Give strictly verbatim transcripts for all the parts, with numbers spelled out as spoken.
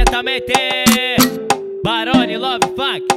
também tem Barone Love Funk.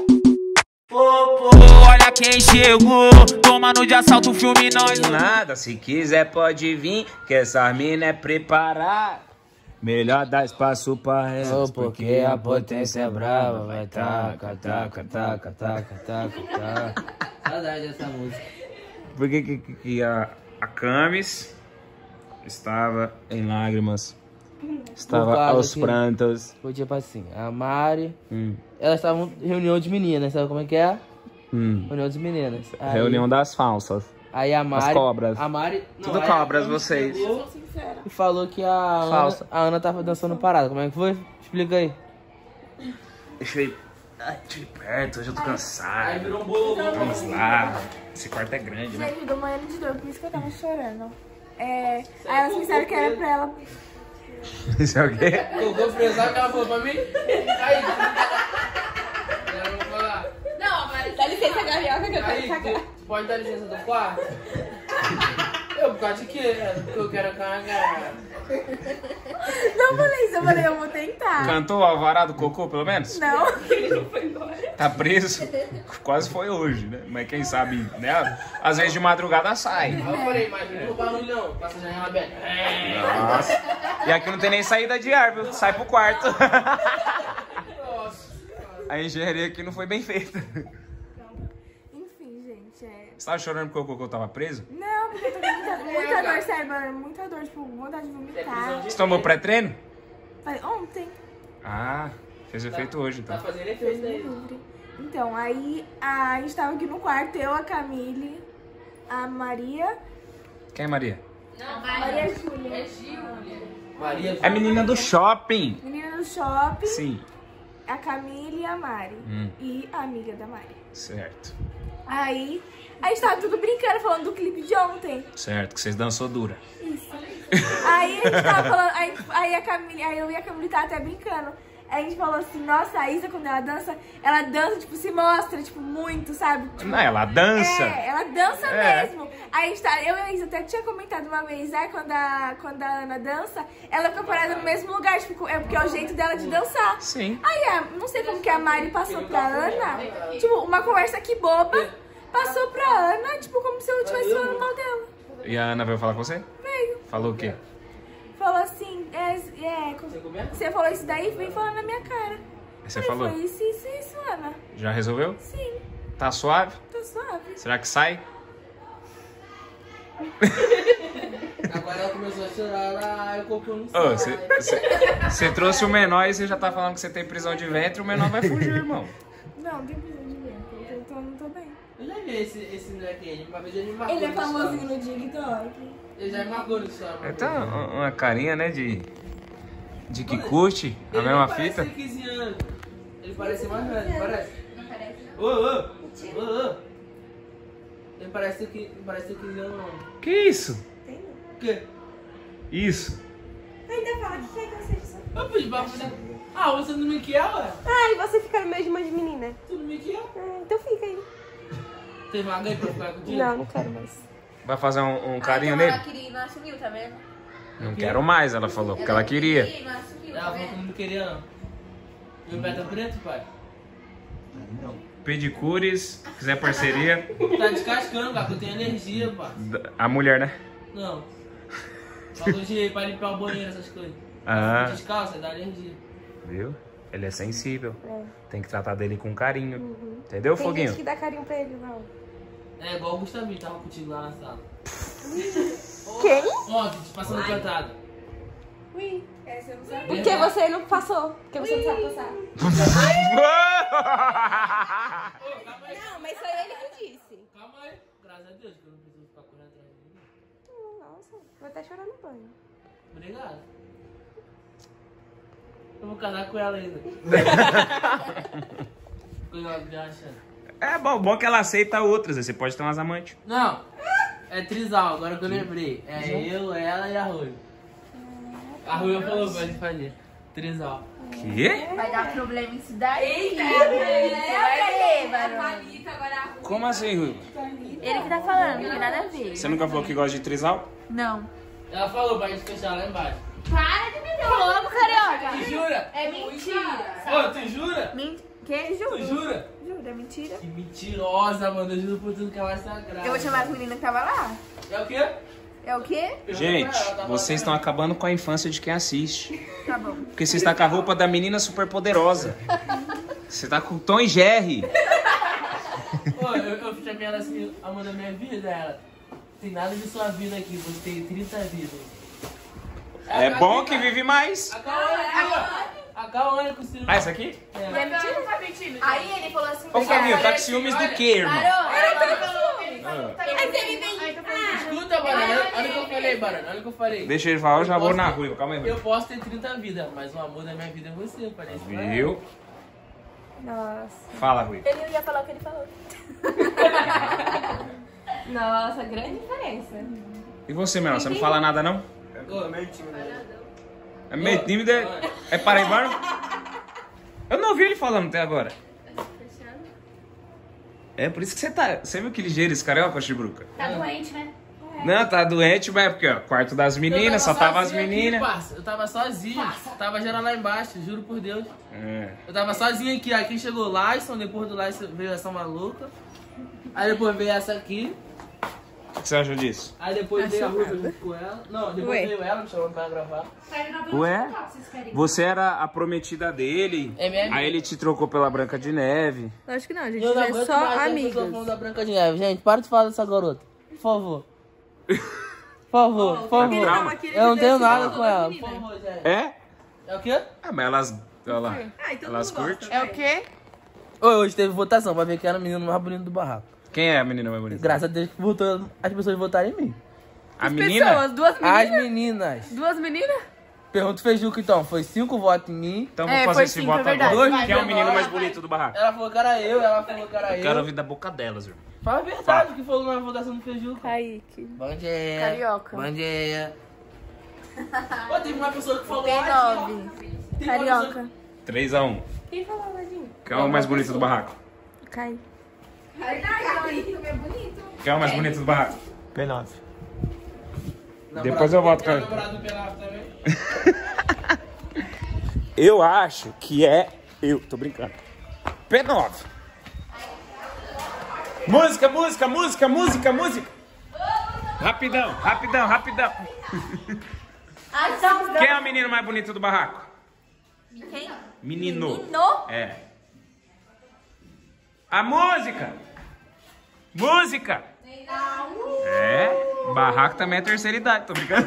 Oh, olha quem chegou, tomando de assalto o filme nós nada. Se quiser pode vir, que essa mina é preparada. Melhor dar espaço pra ela, oh, porque a potência é brava. Vai taca, taca, taca, taca, taca, taca. Saudade dessa música. Por que, que, que a, a Camis estava em lágrimas? Estava aos que, prantos. Foi tipo assim, a Mari, hum. elas estavam em reunião de meninas, sabe como é que é? Hum. Reunião de meninas. Aí, reunião das falsas. Aí a Mari... As cobras. A Mari... Tudo não, cobras, vocês. E falou que a Ana, a Ana tava dançando parada. Como é que foi? Explica aí. Deixa eu ir de perto, hoje eu tô cansado. Aí virou um bolo. Vamos lá. Esse quarto é grande, né? Gente, eu tô morrendo de dor, por isso que eu tava chorando. É... Aí elas pensaram que era pra ela... Isso é o quê? Eu vou frisar que ela falou pra mim. Aí. Eu vou falar. Não, mas dá licença, Gaviota, que eu quero sacar. Pode dar licença do quarto? Eu, por causa de quê? Porque eu quero cagar. Não falei isso, eu falei, eu vou tentar. Cantou o alvará do cocô, pelo menos? Não. Ele não foi embora. Tá preso? Quase foi hoje, né? Mas quem sabe, né? Às vezes de madrugada sai. Aí eu falei, mas não barulho não. Passa a janela aberta. Nossa. E aqui não tem nem saída de ar, viu? Sai pro quarto. Nossa. A engenharia aqui não foi bem feita. Enfim, gente, é... Você tava chorando porque o cocô tava preso? Não, porque eu tô com muita, muita dor, sério, mano. Muita dor, tipo, vontade de vomitar. Você tomou pré-treino? Falei, ontem. Ah, fez efeito hoje, então. Tá fazendo efeito aí. Então, aí a, a gente tava aqui no quarto, eu, a Camille, a Maria... Quem é Maria? Não, Maria Júlia. É Gil. Maria. É menina do shopping. Menina do shopping. Sim. A Camille e a Mari. Hum. E a amiga da Mari. Certo. Aí, a gente tava tudo brincando, falando do clipe de ontem. Certo, que vocês dançou dura. Isso. Aí a gente tava falando, aí, aí, a Camille, aí eu e a Camille tava até brincando. Aí a gente falou assim, nossa, a Isa quando ela dança, ela dança, tipo, se mostra, tipo, muito, sabe? Tipo, Não, ela dança. É, ela dança É. mesmo. Aí a gente tá, eu e a Isa até tinha comentado uma vez, né, quando a, quando a Ana dança, ela fica parada no mesmo lugar, tipo, é porque é o jeito dela de dançar. Sim. Aí, a, não sei como que a Mari passou pra Ana, tipo, uma conversa aqui boba, passou pra Ana, tipo, como se eu estivesse falando mal dela. E a Ana veio falar com você? Veio. Falou o quê? Falou assim, é, é, você falou isso daí, vem falar na minha cara. Você Falei, falou? foi isso, isso, isso, Ana. Já resolveu? Sim, Tá suave? tá suave. Será que sai? Agora ela começou a chorar lá, eu cocô no Ô, você trouxe o menor e você já tá falando que você tem prisão de ventre, o menor vai fugir, irmão. Não, não tem prisão de vento, eu tô, não tô bem. Eu já vi esse, esse moleque aí, uma vez ele me marcou. Ele é no famosinho story. no TikTok. Ele já me marcou no story. Ele tá uma uma carinha, né, de... De que curte a Ele mesma não parece fita. ter quinze anos. Ele parece mais velho, parece? Não parece. Ô, ô, ô, ô. Ele parece ter qui- parece ter quinze anos, não. Que isso? Tem não. O quê? Isso. Ainda fala que quer que eu seja só. Eu pedi pra você. Ah, você não me quer, ué? Ai, você fica no meio de uma de menina. Tu não me quer? Ah, então fica aí. Tem vaga aí pra ficar contigo? Não, não quero mais. Vai fazer um, um carinho Ah, então nele? ela queria e não assumiu, tá vendo? Não quero mais, ela falou, porque ela queria. e não assumiu, Ela tá falou que vendo? não queria, não. Meu pé tá preto, pai? Pedicures, quiser parceria. Tá descascando, cara, que eu tenho alergia, pai. A mulher, né? Não. Falou de pra limpar o banheiro, essas coisas. Ah, Descalça, dá alergia. viu? Ele é sensível. É. Tem que tratar dele com carinho. Entendeu, Tem Foguinho? gente que dá carinho pra ele, não. É igual o Gustavinho, tava contigo lá na sala. Quem? Ontem, te passando cantado. Ui. Essa eu não sabia. Porque você não passou. Porque você não sabe passar. Não, mas foi ele que disse. Calma aí. Graças a Deus que eu não preciso ficar correndo atrás de mim. Nossa, vou até chorar no banho. Obrigado. Eu vou casar com ela ainda. Coisa ela me achando. É bom, bom que ela aceita outras. Aí você pode ter umas amantes. Não, é trisal, agora que eu lembrei. É eu, ela e a Rui. A Rui falou pra gente fazer. Trisal. Quê? Vai dar problema isso daí. Eita, você vai ver, Barão. Como assim, Rui? Ele que tá falando, não tem nada a ver. Você nunca falou que gosta de trisal? Não. Ela falou pra gente fechar lá embaixo. Para de me logo, carioca. Tu jura? É mentira. Ô, tu jura? Men... Que? Juro. Tu jura? Juro, é mentira. Que mentirosa, mano. Eu juro por tudo que ela é sagrada. Eu vou chamar as meninas que tava lá. É o quê? É o quê? Gente, vocês estão acabando com a infância de quem assiste. Tá bom. Porque você está com a roupa da menina super poderosa. Você tá com Tom e Jerry. Pô, eu, eu chamei ela assim, amor da minha vida, ela. Tem nada de sua vida aqui, você tem trinta vidas. É bom que vive mais. A Cauane aqui, ó. A Cauane com o Ciro. Ah, essa aqui? É. E é mentira? Aí ele falou assim... Ô, Fabinho, tá com ciúmes do quê, irmão? Escuta, Barana, olha o que eu falei, Barana, olha o que eu falei. Deixa ele falar, eu já Eu vou posso na ter- rua. Calma aí, Eu mano. posso ter trinta vidas, mas o amor da minha vida é você, parece. Viu? Nossa. Fala, Rui. Ele não ia falar o que ele falou. Nossa, grande diferença. E você, Mel? Você não fala nada, não? Ô, meio tímido. É meio tímido? É, é paraibano? Eu não ouvi ele falando até agora. É por isso que você tá... Você viu que ligeiro esse carioca, Chibruca? Tá doente, né? Não, tá doente, mas é porque, ó, quarto das meninas, só tava as sozinho aqui, meninas. parça. Eu tava sozinho, tava geral lá embaixo, juro por Deus. É. Eu tava sozinho aqui, aqui chegou o Lyson, depois do Lyson veio essa maluca. Aí depois veio essa aqui, O que você acha disso? aí depois veio a Ruby junto com ela. Não, depois Ué. veio ela me chamando pra gravar. Ué? Você era a prometida dele, É minha amiga. aí ele te trocou pela Branca de Neve. Acho que não, a gente Eu não é aguento só mais ver as pessoas amigas. falando da Branca de Neve. Gente, para de falar dessa garota. Por favor. Por favor, por favor. Calma. Eu não tenho nada com ela. Por favor, gente. É? É o quê? Ah, mas elas... Olha lá. Elas curtem. É o quê? Ô, Hoje teve votação pra ver quem era o menino mais bonito do barraco. Quem é a menina mais bonita? Graças a Deus que votou, as pessoas votaram em mim. A menina? Pessoas, duas As meninas? meninas. Duas meninas? Pergunta o Feijuca então, foi cinco votos em mim. Então vamos É, fazer foi esse cinco, voto é verdade. agora. Vai, Quem é o vai, menino vai, mais vai. bonito do barraco? Ela falou que era eu, ela falou que era Eu quero eu. ouvir da boca delas, irmão. Fala a verdade que falou na votação do Feijuca. Kaique. Bandeia. Carioca. Bandeia. Pô, teve uma pessoa que falou P aqui, nove. ó. Teve uma pessoa Carioca. três a um. Quem falou, Ladinho? Quem é o mais bonito do barraco? Kaique. Kaique é bonito. Quem é o mais bonito do barraco? P nove. que- Depois eu volto, cara. namorado do Pelado também. Eu acho que é... Eu, tô brincando. P nove. Música, música, música, música, música. Rapidão, rapidão, rapidão. Quem é o menino mais bonito do barraco? Quem? Menino. Menino? É. A música. Música. É. Barraco também é terceira idade, tô brincando.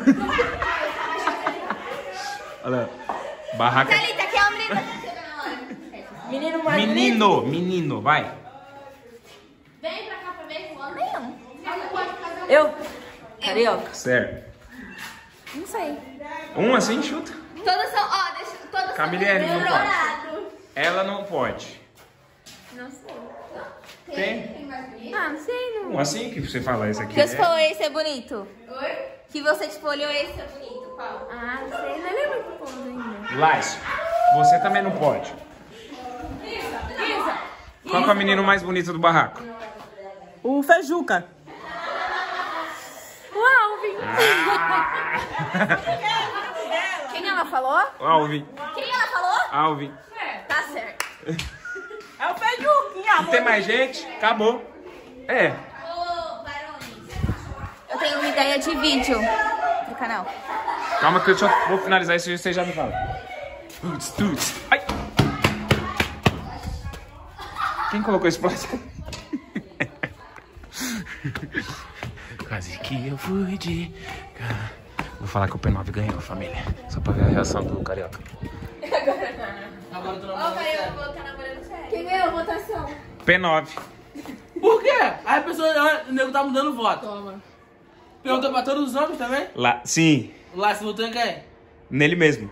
Olha. Barraco é... Thalita, quem é o menino? Menino mais Menino, menino, vai. Vem pra cá pra ver com o homem. Só não pode fazer Eu? Carioca. Certo. Não sei. Um assim, chuta. Todas são, ó, deixa, todas Camilene são não dourado. Ela não pode. Não sei. Tem? Tem mais bonito? Ah, não sei, não. Um assim que você fala esse aqui. Que você é- falou, esse é bonito. Oi? Que você, tipo, olhou, esse é bonito, qual? Ah, não sei. Não lembro do ponto ainda. Lácio, você também não pode. Qual que é o menino mais bonito do barraco? O Feijuca. O Alvin. Quem ela falou? Alvin. Quem ela falou? Alvin. Tá certo. É o Feijuquinha, Não tem mais gente? Acabou. É. Ô, Barões. Eu tenho uma ideia de vídeo pro canal. Calma que eu só vou finalizar isso e você já me fala. Tuts, tuts. Ai. Quem colocou esse plástico? Quase que eu fui de... Vou falar que o P nove ganhou, família. Só pra ver a reação do carioca. Agora tu não Ô, peraí, eu vou estar namorando sério. Quem ganhou a votação? P nove. Por quê? Aí a pessoa, o nego tá mudando voto. Toma. Perguntou pra todos os homens também? Lá, sim. Lá, você votou em quem? Nele mesmo.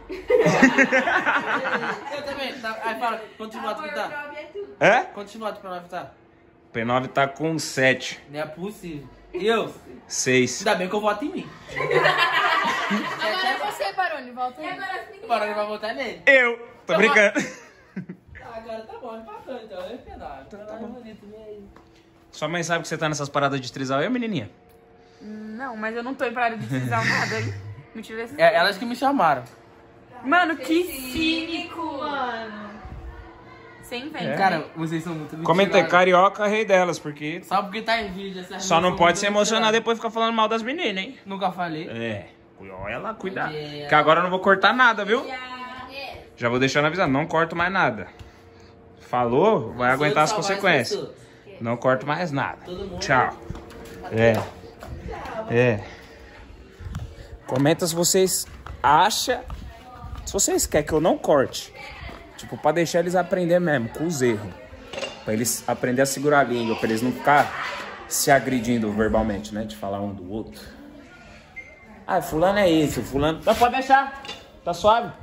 Eu também. Tá, aí fala, quantos votos que tá? Hã? Quantos votos pra nós tá? P nove tá com sete. Não é possível. E eu? seis. Ainda bem que eu voto em mim. Agora é você, Barone, volta aí. E agora as meninas? Agora ele vai votar nele. Eu. Tô brincando. Ah, agora tá bom, empatou então. Eu pedaço. Tá, tá bonito mesmo. Sua mãe sabe que você tá nessas paradas de trisal, eu, menininha? Não, mas eu não tô em parada de precisar nada, hein? Me tira esse... É, elas que me chamaram. Mano, que Cínico, mano. Sem vem. É. Cara, vocês são muito Comenta aí, mentirados. carioca, rei delas, porque Só porque tá em vídeo. Essas só não meninas pode são se muito emocionar mentiradas. depois e ficar falando mal das meninas, hein? Nunca falei. É, olha lá, cuidado. É. Que agora eu não vou cortar nada, viu? Já vou deixando avisado, não corto mais nada. Falou, vai aguentar as consequências. Não corto mais nada. Tchau. É. É. Comenta se vocês acham. Se vocês querem que eu não corte. Tipo, pra deixar eles aprender mesmo, com os erros. Pra eles aprender a segurar a língua, pra eles não ficar se agredindo verbalmente, né? De falar um do outro. Ah, fulano é isso, fulano... Não, pode deixar. Tá suave.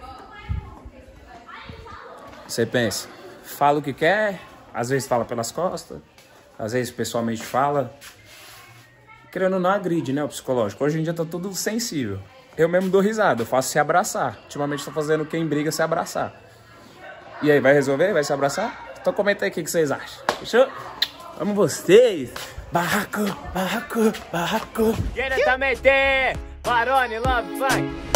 Você pensa, fala o que quer, às vezes fala pelas costas, às vezes pessoalmente fala. Querendo ou não, agride, né, o psicológico. Hoje em dia tá tudo sensível. Eu mesmo dou risada, eu faço se abraçar. Ultimamente tô fazendo quem briga se abraçar. E aí, vai resolver? Vai se abraçar? Então comenta aí o que, que vocês acham. Fechou? Amo vocês. Barraco, barraco, barraco. Diretamente, Barone Love Funk.